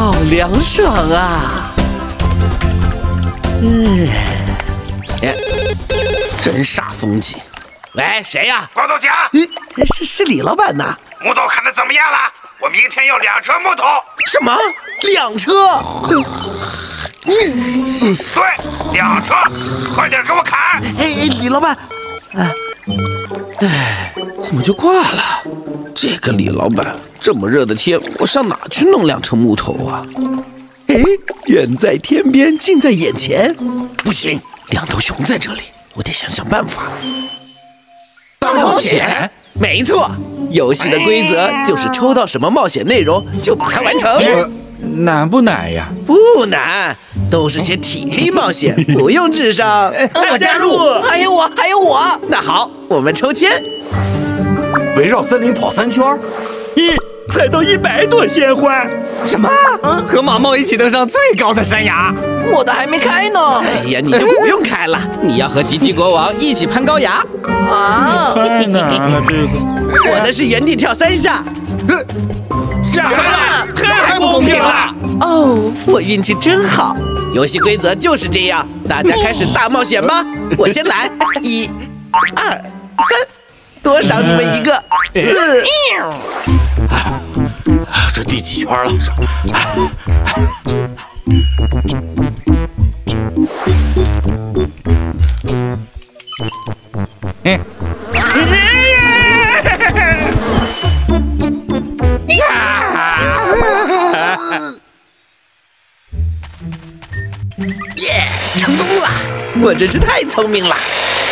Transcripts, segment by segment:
好凉爽啊！真煞风景。喂，谁呀？ 光头强， 是李老板呐。 木头看得怎么样了？我明天要2车木头。 什么？2车？ 对，2车，快点给我砍！ 李老板，怎么就挂了？这个李老板，这么热的天，我上哪去弄2车木头啊？远在天边，近在眼前，不行，2头熊在这里，我得想办法。大冒险？没错，游戏的规则就是抽到什么冒险内容就把它完成。 难不难呀？ 不难，都是些体力冒险，不用智商。 我加入，还有我。 那好，我们抽签， 围绕森林跑3圈。 采到100朵鲜花。 什么？和马茂一起登上最高的山崖？ 我的还没开呢。 哎呀，你就不用开了，你要和吉吉国王一起攀高崖。 太难了，这个。 我的是原地跳3下。 什么？太不公平了！ 哦，我运气真好。游戏规则就是这样，大家开始大冒险吧。我先来，1、2、3，多赏你们1个，4。 这第几圈了？ 成功了！我真是太聪明了。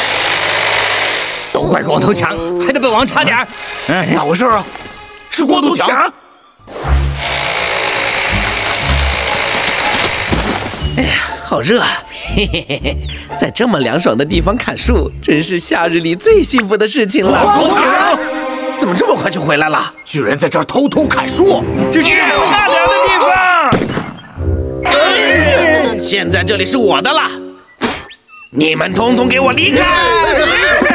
都怪光头强，还得被王差点。 咋回事啊？是光头强！ 哎呀，好热！在这么凉爽的地方砍树，真是夏日里最幸福的事情了。光头强，怎么这么快就回来了？ 居然在这儿偷偷砍树！ 这是差点的地方。 现在这里是我的了，你们统统给我离开！